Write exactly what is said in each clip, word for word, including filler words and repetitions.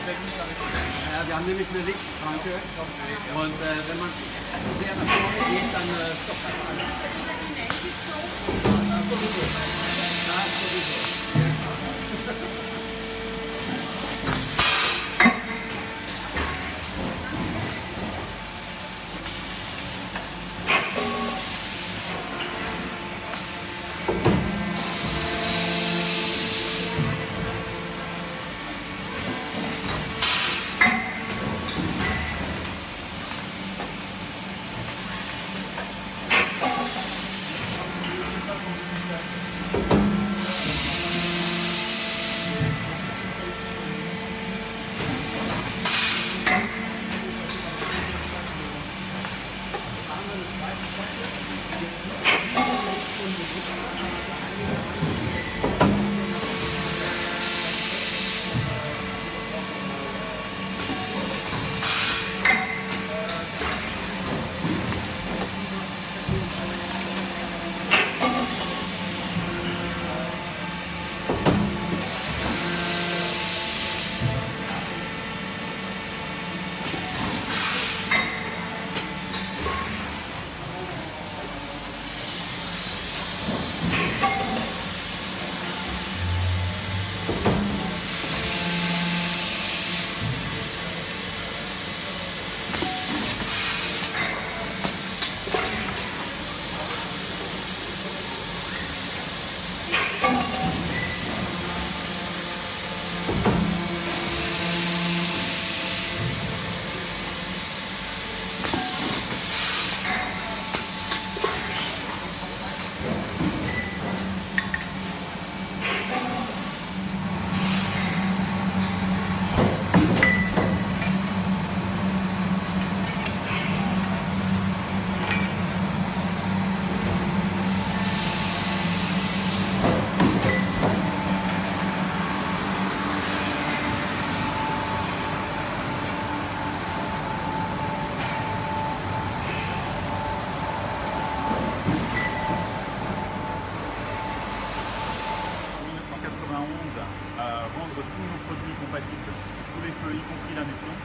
Ja, wir haben nämlich eine Lichtschranke und äh, wenn man sehr nach vorne geht, dann äh, stoppt das alles. Ja, sowieso. Ja, sowieso. À vendre tous nos produits compatibles, tous les feux, y compris la mission.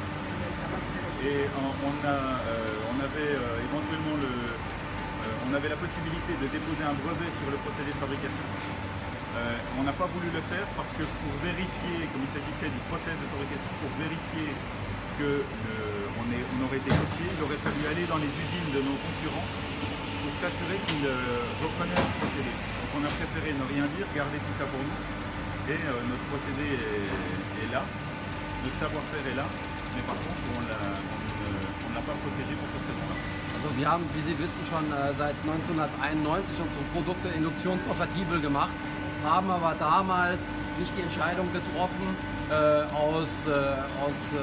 Et on, on, a, euh, on avait euh, éventuellement le, euh, on avait la possibilité de déposer un brevet sur le procédé de fabrication. Euh, on n'a pas voulu le faire parce que pour vérifier, comme il s'agissait du process de fabrication, pour vérifier qu'on euh, on aurait été copié, il aurait fallu aller dans les usines de nos concurrents pour s'assurer qu'ils euh, reconnaissent le procédé. Donc on a préféré ne rien dire, garder tout ça pour nous. Et euh, notre procédé est, est là, notre savoir-faire est là, mais par contre on ne l'a pas protégé pour cette raison-là. Also wir haben, wie Sie wissen, schon äh, seit neunzehnhunderteinundneunzig unsere Produkte induktionskompatibel gemacht, haben aber damals nicht die Entscheidung getroffen, äh, aus, äh, aus äh,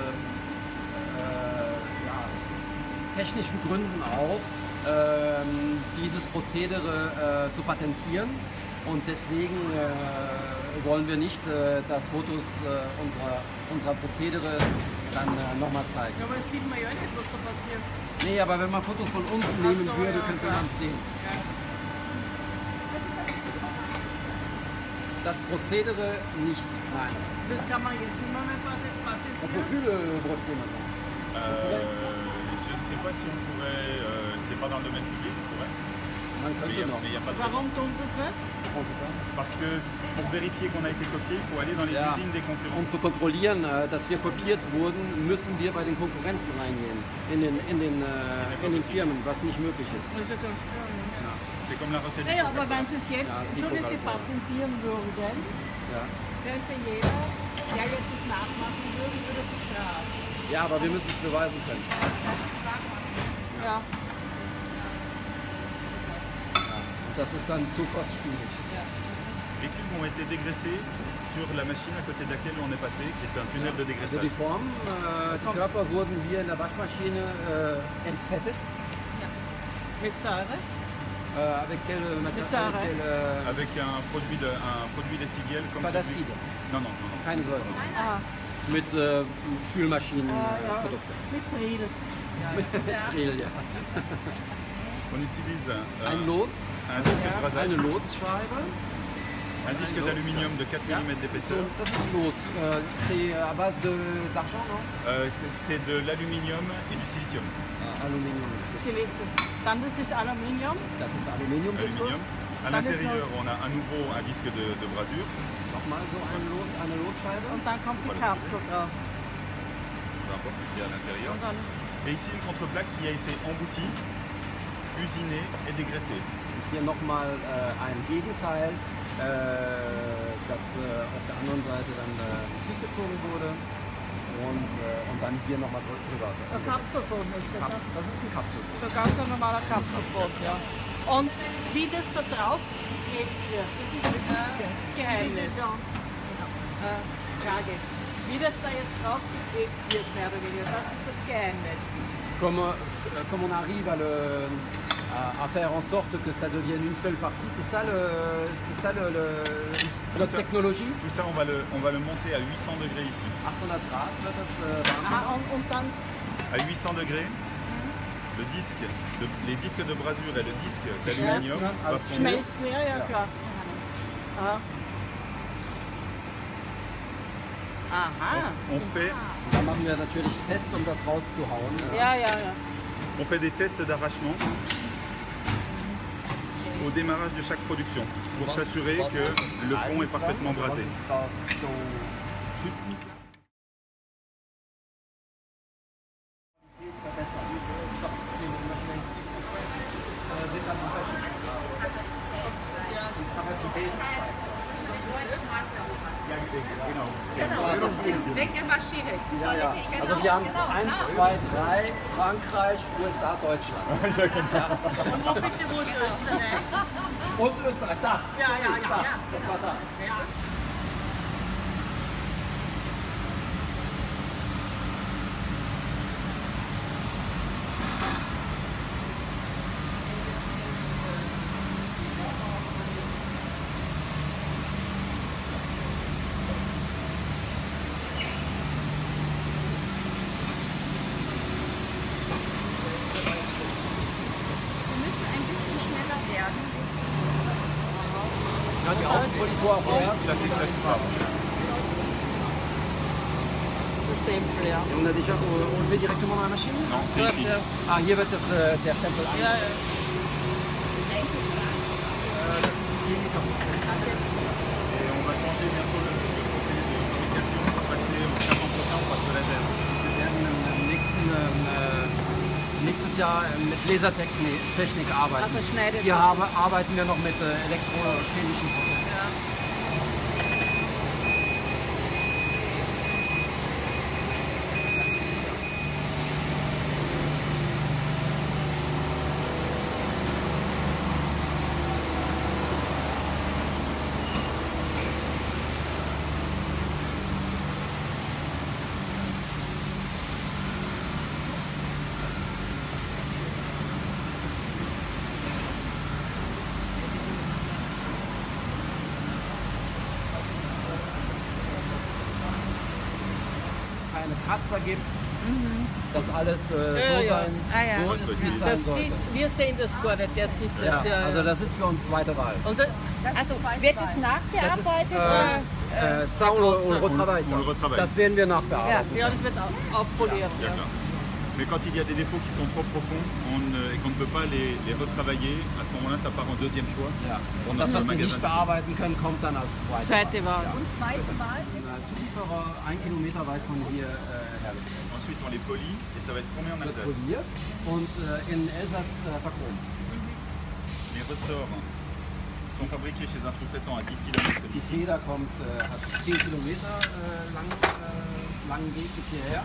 ja, technischen Gründen auch, äh, dieses Prozedere äh, zu patentieren. Und deswegen äh, wollen wir nicht, äh, dass Fotos äh, unserer, unserer Prozedere dann äh, nochmal zeigen. Ja, aber das sieht man ja nicht, was da passiert. Nee, aber wenn man Fotos von unten Ach nehmen so, würde, ja, könnte klar. man es sehen. Ja. Das Prozedere nicht, nein. Das kann man jetzt nicht mehr On peut patentieren. plus le breveter maintenant. Euh, je ne sais pas si on pourrait, euh, c'est pas dans le domaine public, on pourrait. Man Mais könnte il noch. n'y a, a pas de Warum raison. tun sie es nicht? Parce que pour vérifier qu'on a été copié, il faut aller dans les Ja, usines des concurrents. um zu kontrollieren, äh, dass wir kopiert wurden, müssen wir bei den Konkurrenten reingehen, in den, in den, äh, in den Firmen, was nicht möglich ist. Das ist ja ganz klar. Ja. C'est comme la recette. Naja, du aber Coca-Cola. wenn sie es jetzt Ja, das schon ist jetzt Coca-Cola. patentieren würden, Ja. könnte jeder, der jetzt das nachmachen würde, würde bestraft. Ja, aber wir müssen es beweisen können. Ja. Und das ist dann zu kostspielig. Les cubes ont été dégraissés sur la machine à côté de laquelle on est passé, qui est un tunnel de Also dégraissage. die Formen, äh, die Körper wurden hier in der Waschmaschine äh, entfettet. Mit Säure? Äh, avec quel Mit Material? Säure. Avec quel, äh, Avec un produit de, un produit d'essuie-gueule comme pas celui... d'acide, Non, non, non, non. keine Säure. Ah, Mit äh, ah ja. Spülmaschinenprodukte. Mit Priel. Mit Grill, ja. On utilise euh, Ein Lot, un disque de eine brasage Lotsscheibe. Un disque d'aluminium de quatre millimètres d'épaisseur. Das ist Lot. Äh, C'est à base de- d'argent, non? Euh, c'est c'est de l'aluminium et du silicium. Ah, Aluminium. Silizium. Dann das ist Aluminium. Das ist Aluminiumdiskus. Aluminium. À Dann ist l'intérieur, on a à nouveau un disque de, de brasure. Nochmal so ein Lot, eine Lotscheibe. Und dann kommt die Kapsel drauf. Peu importe ce qu'il y a à l'intérieur. Und dann Et ici une contreplaque qui a été emboutie, usinée et dégraissée. Hier nochmal äh, ein Gegenteil, äh, das äh, auf der anderen Seite dann äh, gezogen wurde. Und, äh, und dann hier nochmal drüber. der Kapselboden ist das. Kap Ne? das ist ein Kapselboden. So ganz ein normaler Kapselboden, ja. Und wie das da drauf geklebt wird, das ist das Geheimnis. Äh, Frage. Wie das da jetzt drauf geklebt wird, mehr oder weniger, das ist das Geheimnis. Comme, euh, comme on arrive à, le, à, à faire en sorte que ça devienne une seule partie, c'est ça, le, c'est ça le, le, notre ça. technologie. Tout ça, on va le, on va le monter à huit cents degrés ici. achthundert Grad wird das äh, warm. Ah, und, und dann À huit cents degrés, le disque, de- les disques de brasure et le disque d'aluminium Schmelzen, va also fondre. schmelzt mehr, ja klar. Aha. Aha. On fait, Da machen wir natürlich Test, um das rauszuhauen. Ja, ja, ja. on fait des tests d'arrachement au démarrage de chaque production pour s'assurer que le fond est parfaitement brasé. Genau, wegen der Maschine. Ja, ja. Also wir haben eins, zwei, drei, Frankreich, U S A, Deutschland. Und wo bitte, wo ist Österreich? Und Österreich, da. Ja, ja, ja. Da. Das war da. Ja. Wir müssen ein bisschen schneller werden. Ja, die Außenpolitur vorerst. La filtration. Der Stempel, ja. On a déjà, on le met directement dans la machine? Non, c'est ici. Ah, hier wird das, äh, der Stempel an. Ja, ja. Et on va changer bientôt le, le procédé de fabrication pour passer au printemps prochain, on passe au laser. Wir werden im nächsten, äh, nächstes Jahr mit Lasertechnik Technik arbeiten. Also schneidet Hier man. habe, arbeiten wir noch mit äh, elektrochemischen Prozessen. Keine Kratzer gibt, dass alles äh, so Ja, ja. sein, Ah, ja. so ist, wie es sein Das sollte. sieht, wir sehen das gar nicht, der sieht Ja, das ja. also das ist für uns zweite Wahl. Und das, Also wird es Das ist, nachgearbeitet oder? äh, äh, ça, on le, on le retravaille, On le ça. retravaille. Das werden wir ja, nachbearbeiten. ja, das wird au- aufpoliert. Ja, Ja. klar. Mais quand il y a des défauts qui sont trop profonds on ne- et qu'on ne peut pas les, les retravailler, à ce moment-là, ça part en deuxième choix. Ja. Und Und das, das was wir Magasin- nicht bearbeiten können, kommt dann als zweite Zweite Wahl. Wahl. Und zweite Mal? Ein Zulieferer ein Kilometer weit von hier äh, hergestellt. Ensuite, on les polit et ça va être chromé en Wird Alsace. poliert und äh, in Elsass äh, verchromt. Les ressorts sont fabriqués chez un sous-traitant à dix kilomètres Die d'ici. Feder kommt, äh, hat zehn Kilometer äh, lang, äh, langen Weg bis hierher.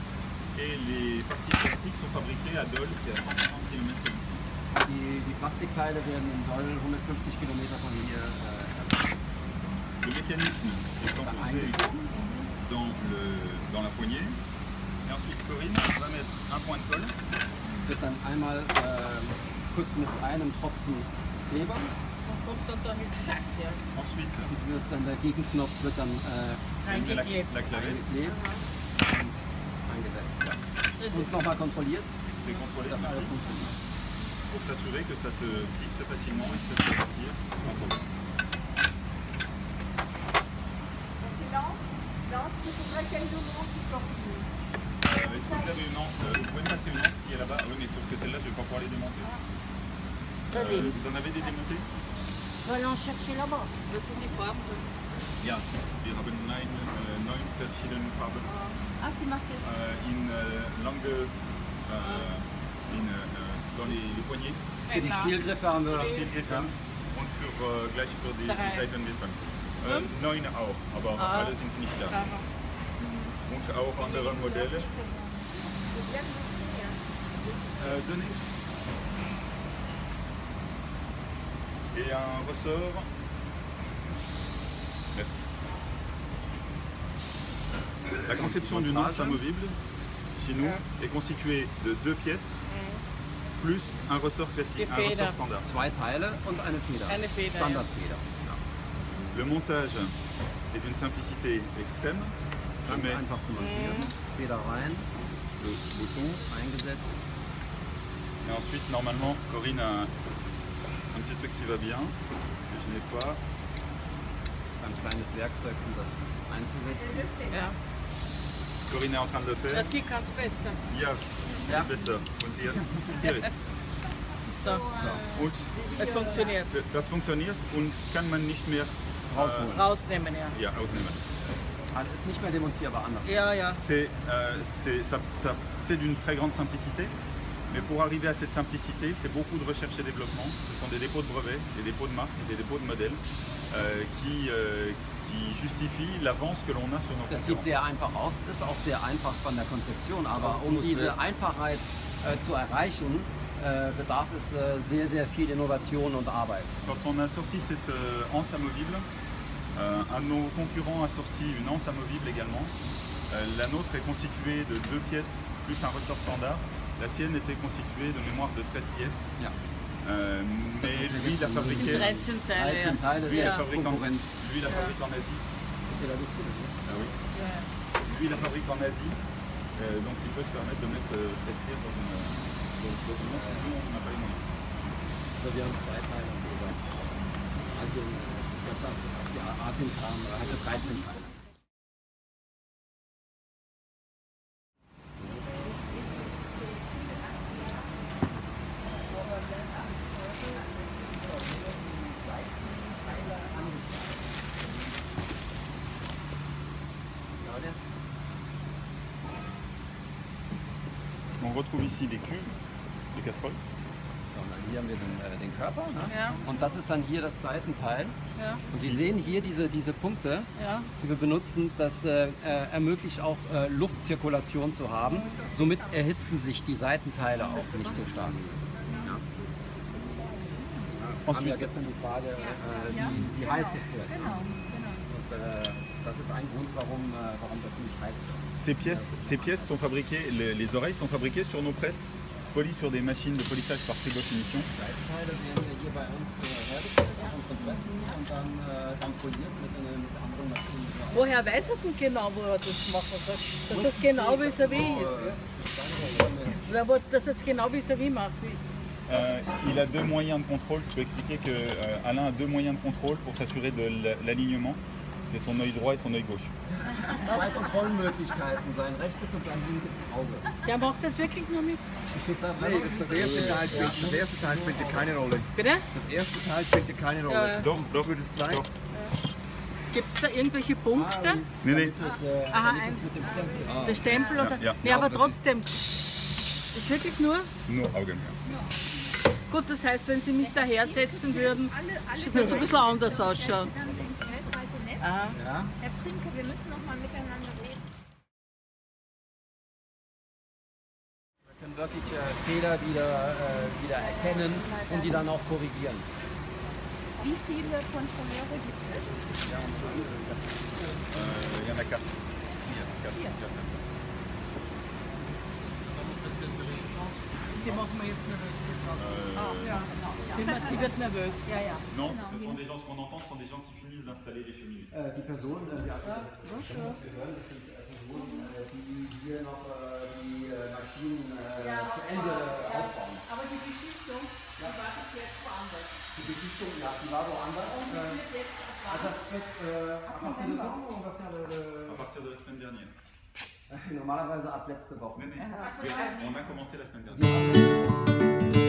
Et les parties plastiques sont fabriquées à Dole, c'est à cent cinquante kilomètres d'ici. Die, die Plastikteile werden in Doll hundertfünfzig Kilometer von hier äh, hergestellt. Le mécanisme est enfoncé dans, le, dans la poignée. Et ensuite, Corinne va mettre un point de colle. Wird dann einmal äh, kurz mit einem Tropfen Kleber Und kommt dann damit zack, ja. Ensuite, und wird dann der Gegenknopf wird dann äh, on met la, Reingeklebt. la clavette. eingeklebt und eingesetzt. Ja. Und nochmal kontrolliert, C'est contrôlé dass alles funktioniert. pour s'assurer que ça se fixe facilement et que ça se retire sans problème. Est-ce que vous avez une anse? Vous pouvez me passer une anse qui est là-bas? Ah oui, mais sauf que celle-là, je vais pas pouvoir les démonter. Euh, vous en avez des démontés? On va en chercher là-bas. Das sind die Farben. Ja, wir haben neun, äh, neun verschiedene Farben. Ah, sie macht jetzt. Äh, in äh, lange, äh, in, äh, dans les, les poignets, Für die Stielgriffe haben wir Stielgriffe und für, äh, gleich für die, Drei. die Seitengriffe. Äh, neun auch, aber Ah. alle sind nicht da. Aha. Und auch andere Modelle. Euh, donnez. Et un ressort. Merci. La conception d'une anse amovible, chez nous, est constituée de deux pièces, plus un ressort classique, un Die Feder. ressort standard. zwei Teile und eine Feder. Eine Feder, Standardfeder. Le montage est d'une simplicité extrême. Je Ganz mets einfach zu montieren. Feder rein, le bouton. eingesetzt. Et ensuite, normalement, Corinne a un petit truc qui va bien, que je n'ai pas. Ein kleines Werkzeug, um das einzusetzen. Ja. Corinne est en train de le faire. Ja, sie kann es besser. Ja, Ja. besser. Und sie hier. So, Und es funktioniert. das funktioniert und kann man nicht mehr Rausholen. Rausnehmen, ja. ja, ausnehmen. Halt, ist nicht mehr demontierbar anders. Ja, ja. C'est euh, c'est- ça- ça- c'est d'une très grande simplicité, mais pour arriver à cette simplicité, c'est beaucoup de recherche et développement. Ce sont des dépôts de brevets, des dépôts de marques, des dépôts de modèles euh, qui, euh, qui justifient l'avance que l'on a sur nos Das sieht concurrents. sehr einfach aus, ist auch sehr einfach von der Konzeption, aber um diese Einfachheit äh, zu erreichen, äh, bedarf es äh, sehr, sehr viel Innovation und Arbeit. Quand on a sorti cette euh, anse amovible, euh, un de nos concurrents a sorti une anse amovible également. Euh, la nôtre est constituée de deux pièces plus un ressort standard. La sienne était constituée de mémoire de treize pièces. Ja. Euh, mais ist lui, la vergessen. fabriquait, dreizehn Teile. dreizehn Teile, lui, la der fabrique en, Konkurrent. lui, la fabrique en Asie. C'était la lustige, ne? Ah oui. Lui, la fabrique en Asie. Euh, donc il peut se permettre de mettre euh, treize pièces dans une, dans, dans une montre. Nous, on n'a pas les moyens. Also wir haben zwei Teile über Asien, äh, das heißt, die Asien kam, hatte dreizehn Teile. On retrouve ici les cuves, les casseroles. So, und dann hier haben wir den, äh, den Körper, ne? Ja. Und das ist dann hier das Seitenteil. Ja, Und Sie sehen hier diese, diese Punkte, ja. die wir benutzen, das äh, äh, ermöglicht auch äh, Luftzirkulation zu haben. Somit erhitzen sich die Seitenteile auch nicht so stark. Ja. Wir haben ja gestern die Frage, äh, wie, wie heiß das wird. Genau, genau. Und, äh, das ist ein Grund, warum, äh, warum das nicht heiß wird. Ces pièces, ces pièces sont fabriquées, les, les oreilles sont fabriquées sur nos presses, polies sur des machines de polissage par tribofinition. Seitenteile werden ja hier bei uns äh, hergestellt auf unseren Pressen und dann, äh, dann poliert mit, äh, mit anderen Maschinen. Woher weiß er denn genau, wo er das machen soll? Dass das genau vis-à-vis ist. Oder wo- dass er es genau vis-à-vis macht. Euh, il a deux moyens de contrôle. Je peux expliquer que euh, Alain a deux moyens de contrôle pour s'assurer de l- l'alignement. C'est son œil droit et son œil gauche. Zwei Kontrollmöglichkeiten, sein rechtes und sein linkes Auge. Der macht das wirklich nur mit. Ich weiß auch, Nee, das, das, erste Teil spielt, das erste Teil spielt ja keine Rolle. Bitte? Das erste Teil spielt ja keine Rolle. Ja. Doch, doch, Für das zweite. doch. Gibt es da irgendwelche Punkte? Nee, nee. Das, äh, Aha, damit ein- es mit dem Stempel. Der Stempel oder? ja. Nee, Ja, aber das trotzdem. Das ist wirklich nur. Nur Augen. Gut, das heißt, wenn Sie mich daher setzen würden, Alle, alle wird es ein bisschen anders ausschauen. dann ins weltweite Netz. Aha. Ja. Herr Primke, wir müssen noch mal miteinander reden. Wir können wirklich äh, Fehler wieder, äh, wieder erkennen und die dann auch korrigieren. Wie viele Kontrolleure gibt es? Euh, il y en a quatre. Quatre, quatre, quatre. Die machen wir jetzt nervös. Euh, Ja, genau. Ja, Die wird, die wird nervös. ja. ja. Non, Genau. ce sont des gens, ce qu'on entend, ce sont des gens qui finissent d'installer les cheminées. Äh, die Personen, äh, die ja, bonjour. Das gehören, das sind äh, Personen, äh, die hier noch äh, die äh, Maschinen äh, zu Ende aufbauen. Aber die Beschichtung, die war bis jetzt woanders. Die Beschichtung, ja, die war woanders. Äh, das wird äh, à partir de quand on va faire le... À partir de la semaine dernière. Normalerweise ab letzte Woche. Mais, mais, on a commencé la semaine dernière.